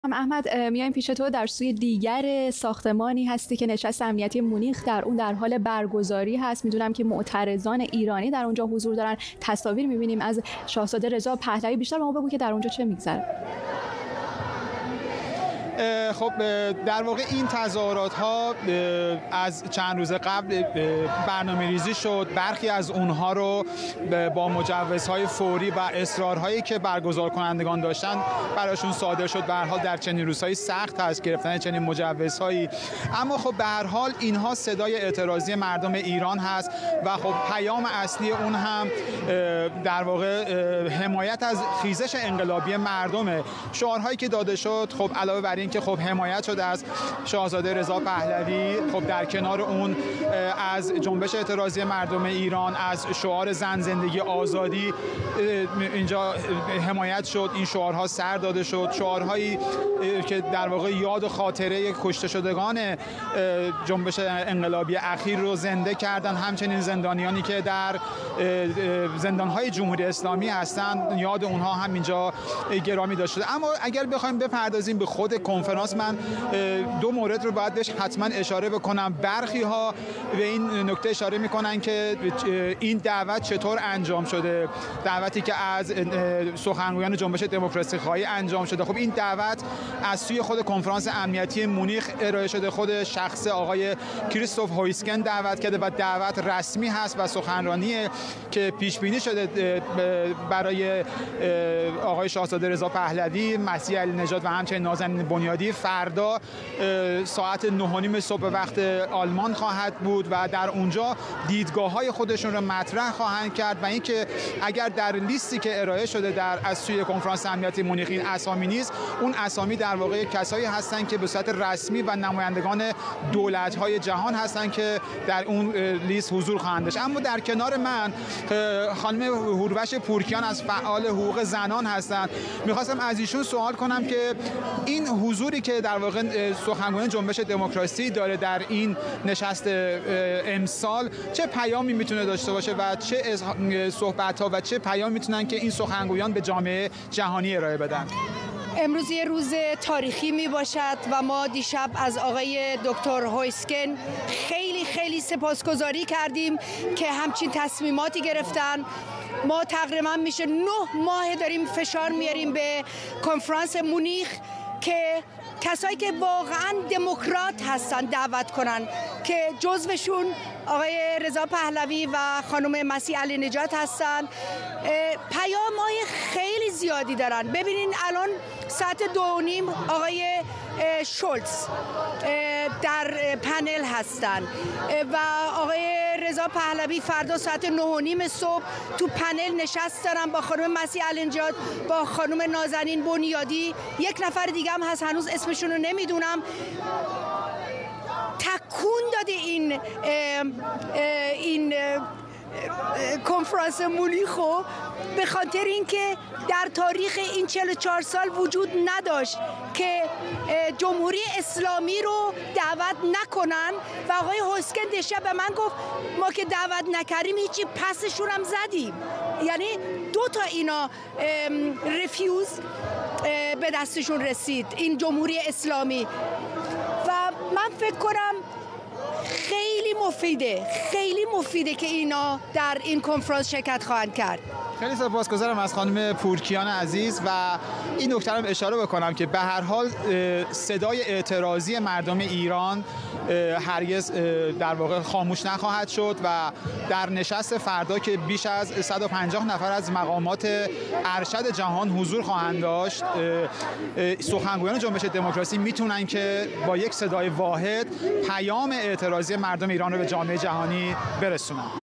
احمد، میایم پیش تو. در سوی دیگر ساختمانی هستی که نشست امنیتی مونیخ در اون در حال برگزاری هست. میدونم که معترضان ایرانی در اونجا حضور دارن. تصاویر میبینیم از شاهزاده رضا پهلوی. بیشتر به ما بگو که در اونجا چه میگذره. خب در واقع این تظاهرات ها از چند روز قبل برنامه‌ریزی شد. برخی از اونها رو با مجوزهای فوری و اصرارهایی که برگزار کنندگان داشتن براشون صادر شد. به هر حال در چنین روزهای سخت هست گرفتن چنین مجوزهایی، اما خب به هر حال اینها صدای اعتراضی مردم ایران هست و خب پیام اصلی اون هم در واقع حمایت از خیزش انقلابی مردمه. شعارهایی که داده شد خب علاوه بر این که خب حمایت شده از شاهزاده رضا پهلوی، خب در کنار اون از جنبش اعتراضی مردم ایران، از شعار زن زندگی آزادی اینجا حمایت شد. این شعارها سر داده شد، شعارهایی که در واقع یاد و خاطره کشته شدگان جنبش انقلابی اخیر رو زنده کردن. همچنین زندانیانی که در زندانهای جمهوری اسلامی هستن، یاد اونها هم اینجا گرامی داشته شده. اما اگر بخوایم بپردازیم به خود کنفرانس، من دو مورد رو باید بهش حتما اشاره بکنم. برخی ها به این نکته اشاره میکنن که این دعوت چطور انجام شده، دعوتی که از سخنگویان جنبش دموکراسی خواهی انجام شده. خب این دعوت از سوی خود کنفرانس امنیتی مونیخ ارائه شده، خود شخص آقای کریستوف هویسکن دعوت کرده و دعوت رسمی هست و سخنرانی که پیش بینی شده برای آقای شاهزاده رضا پهلوی، مسیح علی نژاد و همچنین نازنین بنیادی فردا ساعت 9:30 صبح وقت آلمان خواهد بود و در اونجا دیدگاه‌های خودشون رو مطرح خواهند کرد. و اینکه اگر در لیستی که ارائه شده از سوی کنفرانس امنیتی مونیخ این اسامی نیست، اون اسامی در واقع کسایی هستند که به صورت رسمی و نمایندگان دولت‌های جهان هستند که در اون لیست حضور خواهند داشت. اما در کنار من خانم هوروش پورکیان از فعال حقوق زنان هستند. می‌خواستم از ایشون سوال کنم که این حضوری که در واقع سخنگوی جنبش دموکراسی داره در این نشست امسال چه پیامی میتونه داشته باشه و چه صحبت‌ها و چه پیام میتونن که این سخنگویان به جامعه جهانی ارائه بدن؟ امروز یه روز تاریخی می باشد و ما دیشب از آقای دکتر هویسکن خیلی سپاسگزاری کردیم که همچین تصمیماتی گرفتن. ما تقریبا میشه 9 ماه داریم فشار میاریم به کنفرانس مونیخ که کسایی که واقعا دموکرات هستن دعوت کنن، که جزوشون آقای رضا پهلوی و خانم مسیح علی نژاد هستن. پیام‌های خیلی زیادی دارن. ببینین الان ساعت 2:30 آقای شولتز در پنل هستن و آقای رضا پهلوی فردا ساعت 9:30 صبح تو پنل نشست دارن با خانم مسیح علی نژاد، با خانم نازنین بنیادی. یک نفر دیگه هم هست، هنوز اسمشون رو نمیدونم. تکون داده این کنفرانس مونیخو به خاطر اینکه در تاریخ این 44 سال وجود نداشت که جمهوری اسلامی رو دعوت نکنن و آقای هویسکن دیشب به من گفت ما که دعوت نکردیم هیچی پسشون هم زدیم. یعنی 2 تا اینا رفیوز به دستشون رسید، این جمهوری اسلامی. و من فکر کنم خیلی مفیده که اینا در این کنفرانس شرکت خواهند کرد. خیلی سپاسگزارم از خانم پورکیان عزیز و این نکته رو اشاره بکنم که به هر حال صدای اعتراضی مردم ایران هرگز در واقع خاموش نخواهد شد و در نشست فردا که بیش از 150 نفر از مقامات ارشد جهان حضور خواهند داشت، سخنگویان جنبش دموکراسی میتونن که با یک صدای واحد پیام اعتراضی مردم ایران رو به جامعه جهانی برسونن.